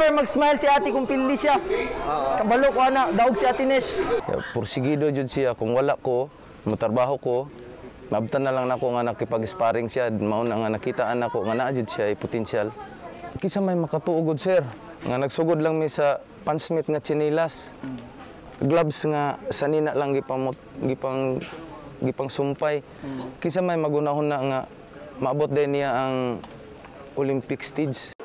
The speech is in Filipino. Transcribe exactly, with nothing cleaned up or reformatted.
never mag-smile si ate kung pili siya. Kabalo ko ana, daog si ate Nesh. Pursigido jud siya kung wala ko, matrabaho ko. Maabtan na lang nako nga nakipag-sparring siya, mao na nga nakitaan nako nga naa jud siya ay potensyal. Kisa may makatuugod sir, nga nagsugod lang mi sa pansmith nga chinilas. Gloves nga sanina lang gipang gipang gipang sumpay. Kisa may magunahon na nga maabot din niya ang Olympic stage.